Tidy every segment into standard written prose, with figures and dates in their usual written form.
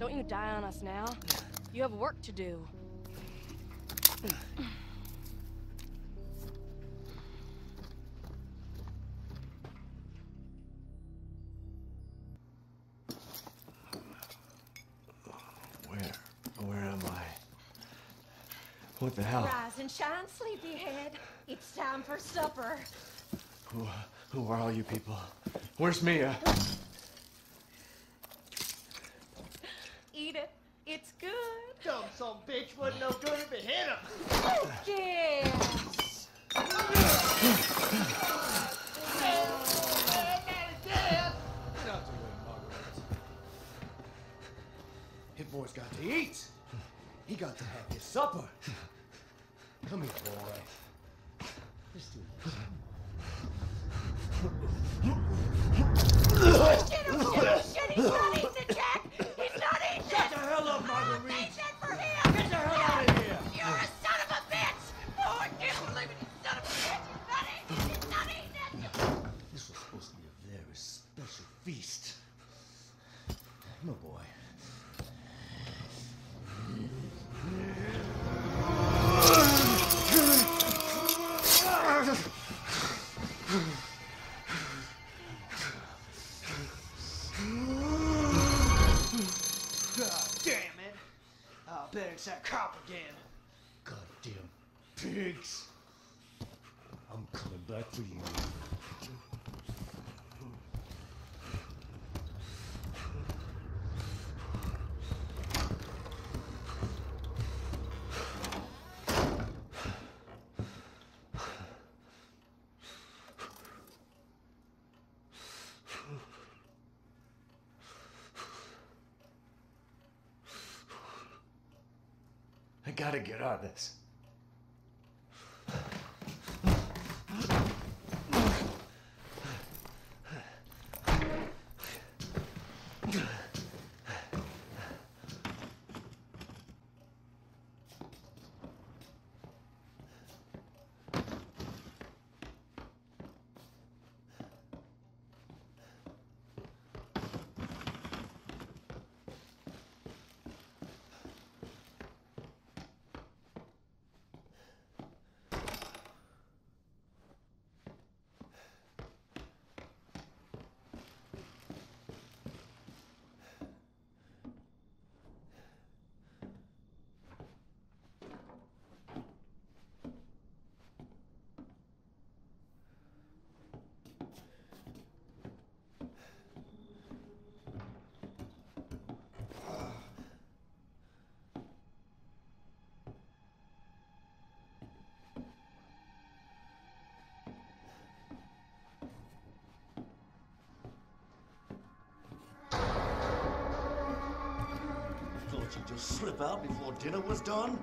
Don't you die on us now. You have work to do. Where am I? What the hell? Rise and shine, sleepyhead. It's time for supper. Who are all you people? Where's Mia? Eat it. It's good. Dumb son bitch wasn't no good if it hit him. Yes. Not to wait, Margaret. Hit boy's got to eat. He got to have his supper. Come here, boy. Let's do this. Shit, he's not eating it, Jack! He's not eating it! Shut the hell up, Marguerite! I made that for him! Get the hell out of here! You're a son of a bitch! Oh, I can't believe it, you son of a bitch! He's not eating it! He's not eating it! This was supposed to be a very special feast. My boy. God damn it! I'll bet it's that cop again. Goddamn pigs! I'm coming back for you. I gotta get out of this. Thought you'd just slip out before dinner was done?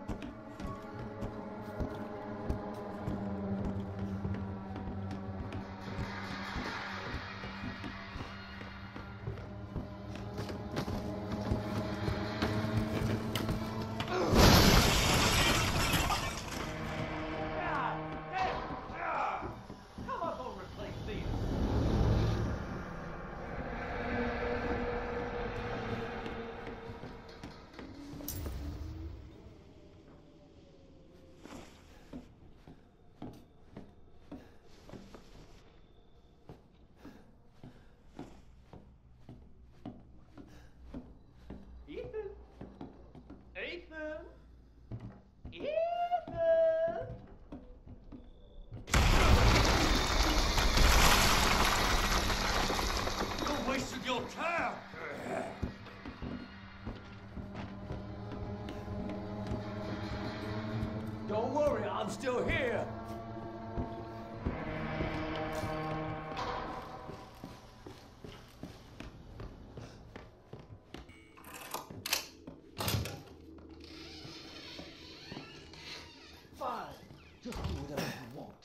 Come up over and play theater. Ethan! Ethan! Ethan! You're wasting your time! Don't worry, I'm still here. Fine. Just do whatever you want.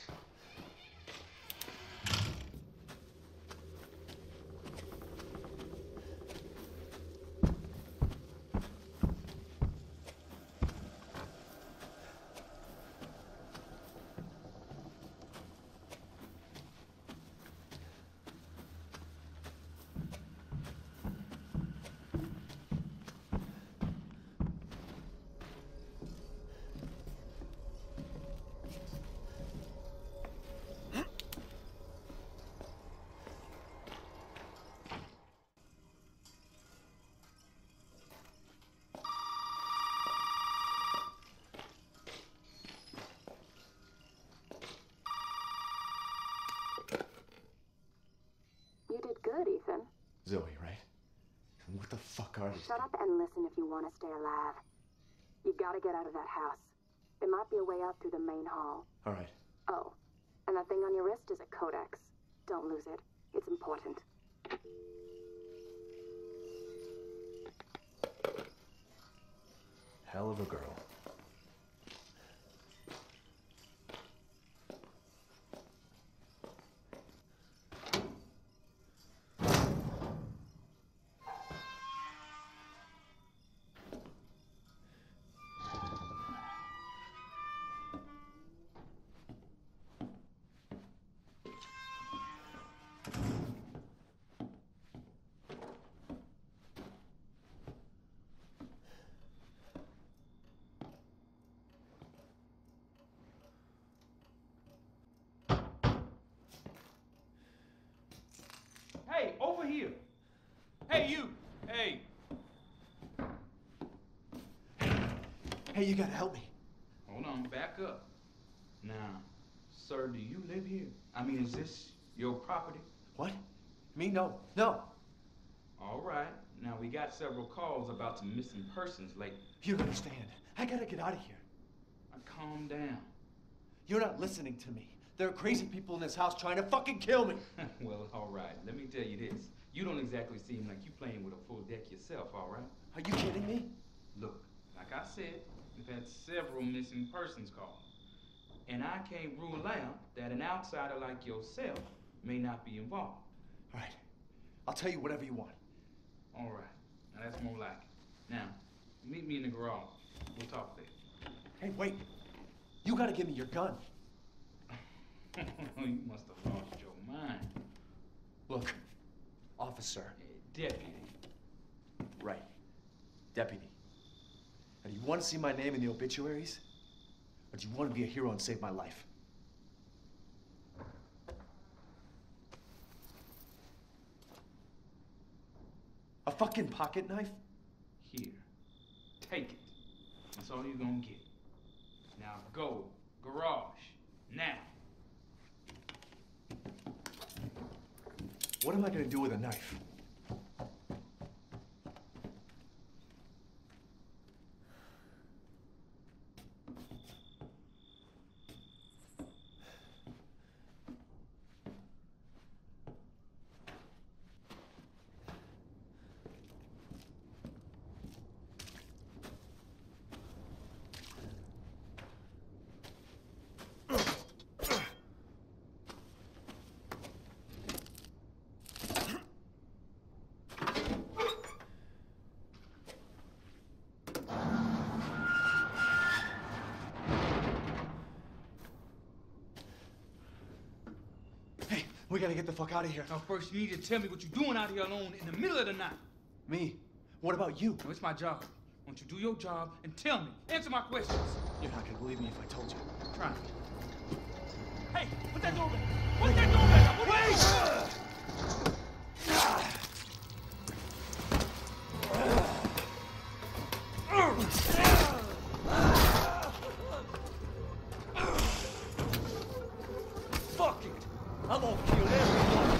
good, Ethan. Zoe, right? And what the fuck are these? Shut up and listen if you want to stay alive. You gotta get out of that house. There might be a way out through the main hall. All right. Oh, and that thing on your wrist is a codex. Don't lose it. It's important. Hell of a girl. Hey, over here. Hey, you. Hey. Hey, you gotta help me. Hold on, back up. Now, sir, do you live here? I mean, is this your property? What? Me? No. No. All right. Now, we got several calls about some missing persons lately. You don't understand. I gotta get out of here. Now, calm down. You're not listening to me. There are crazy people in this house trying to fucking kill me. Well, all right. Let me tell you this. You don't exactly seem like you playing with a full deck yourself, all right? Are you kidding me? Look, like I said, we've had several missing persons calls. And I can't rule out that an outsider like yourself may not be involved. All right. I'll tell you whatever you want. All right. Now, that's more like it. Now, meet me in the garage. We'll talk there. Hey, wait. You gotta give me your gun. You must have lost your mind. Look, officer. Deputy. Right. Deputy. Now, do you want to see my name in the obituaries? Or do you want to be a hero and save my life? A fucking pocket knife? Here. Take it. That's all you're gonna get. Now go. Garage. Now. What am I gonna do with a knife? We gotta get the fuck out of here. Now first you need to tell me what you're doing out here alone in the middle of the night. Me? What about you? No, it's my job. Why don't you do your job and tell me? Answer my questions. You're not gonna believe me if I told you. Try me. Hey, put that door back. Put that door back. Wait! Fuck it! I'm gonna kill everyone!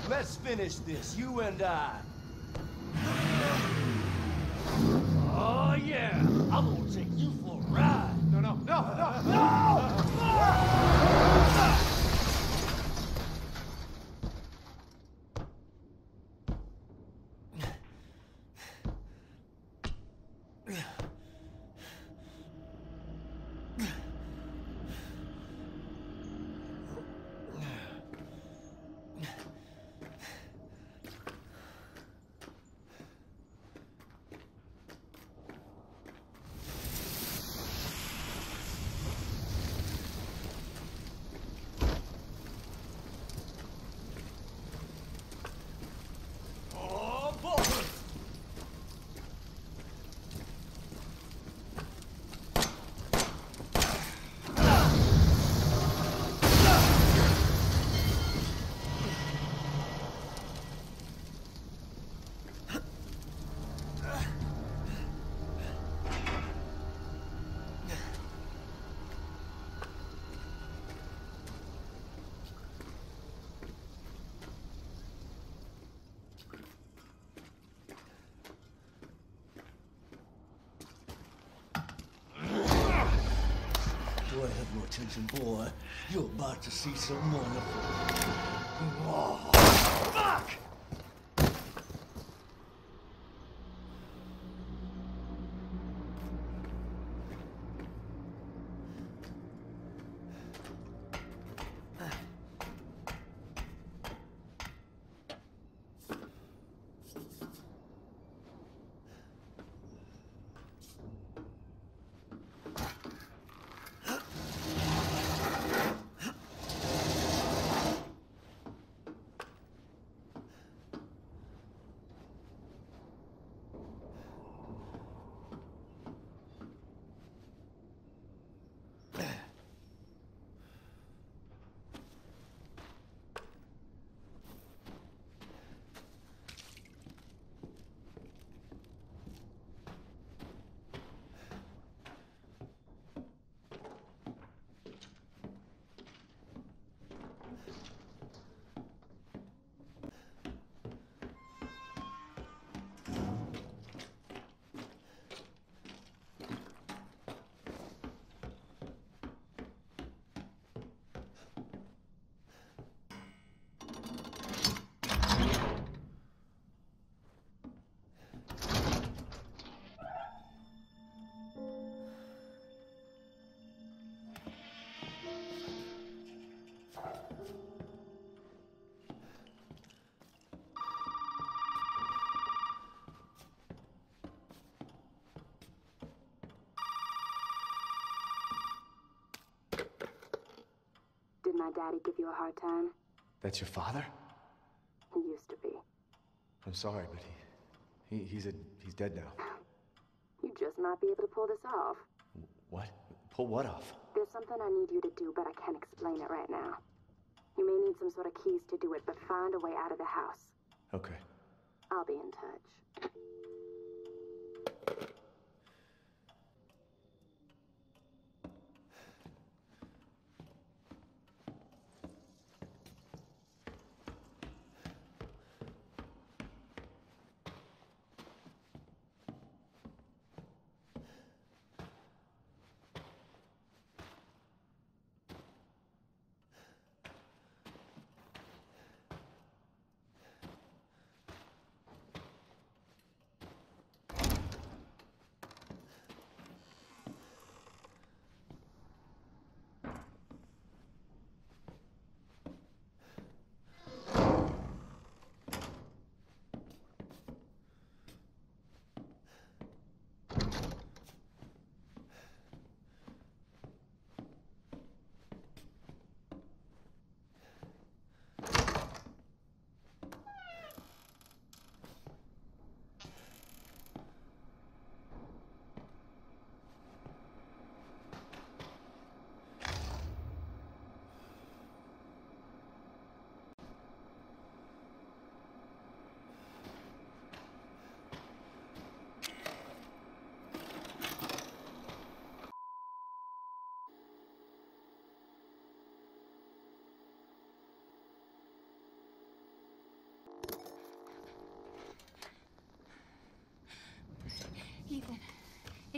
Let's finish this, you and I. Oh, yeah. I'm gonna take you for a ride. No, no, no, no, no! Do I have your attention, boy? You're about to see some wonderful. Oh, fuck! Did my daddy give you a hard time? That's your father? He used to be. I'm sorry, but he's dead now. You just might be able to pull this off. What? Pull what off? There's something I need you to do, but I can't explain it right now. You may need some sort of keys to do it, but find a way out of the house. Okay. I'll be in touch.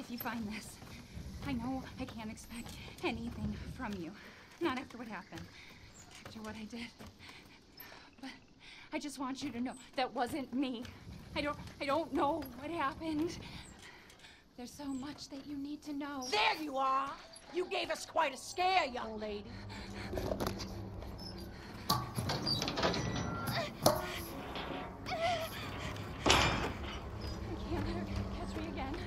if you find this. I know I can't expect anything from you. Not after what happened. After what I did. But I just want you to know that wasn't me. I don't know what happened. There's so much that you need to know. There you are! You gave us quite a scare, young lady. I can't let her catch me again.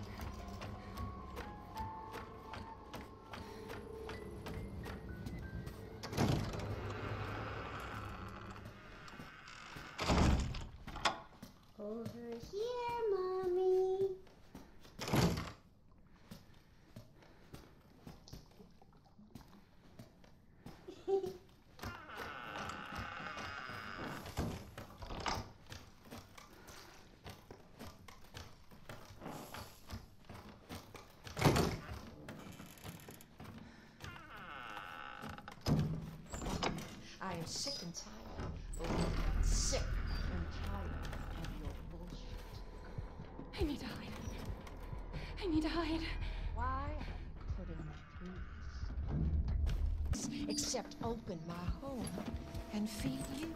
Over here, Mommy. I am sick and tired. Sick and tired of your bullshit. I need to hide. I need to hide. Why couldn't please except open my home and feed you?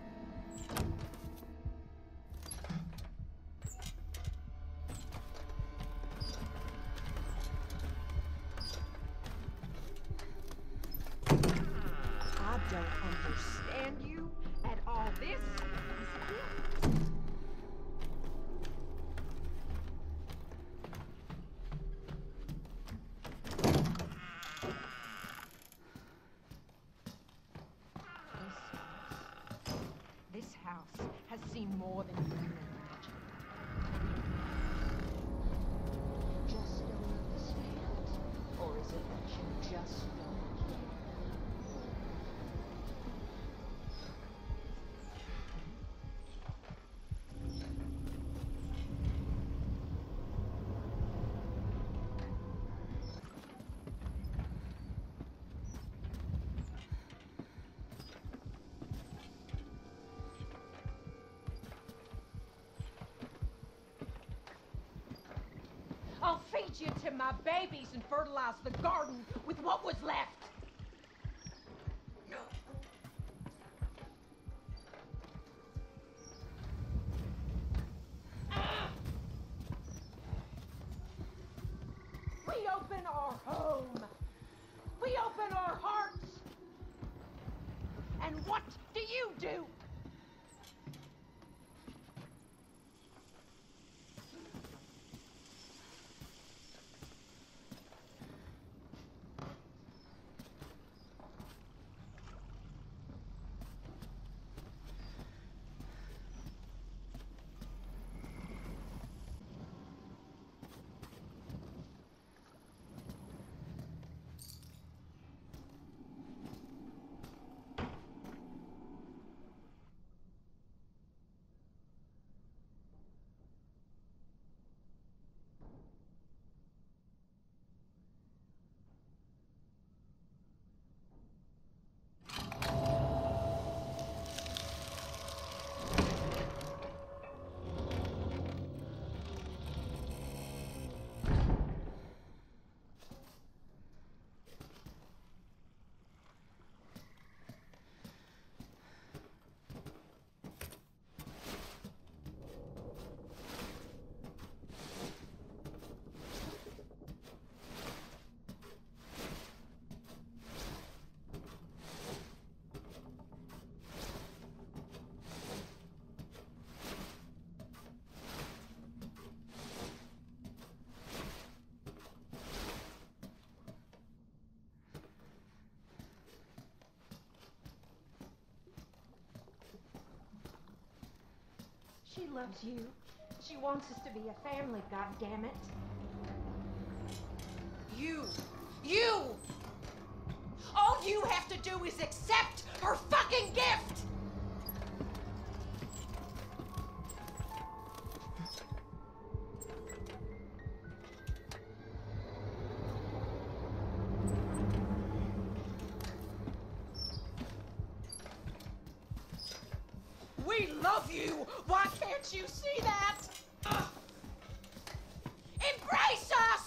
I don't understand you at all. This is a gift. This house has seen more than you can imagine. Just don't understand? Or is it that you just don't care? I'll feed you to my babies and fertilize the garden with what was left. We open our home. We open our hearts. And what do you do? She loves you. She wants us to be a family, goddammit. You! All you have to do is accept her fucking gift! We love you! Why can't you see that? Embrace us!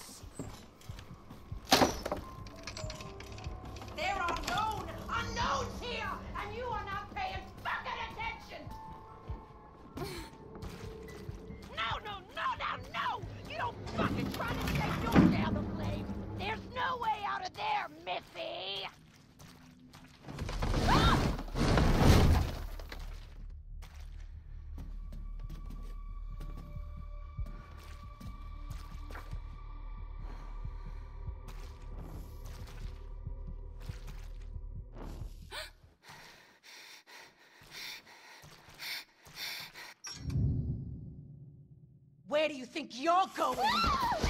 do you think you're going?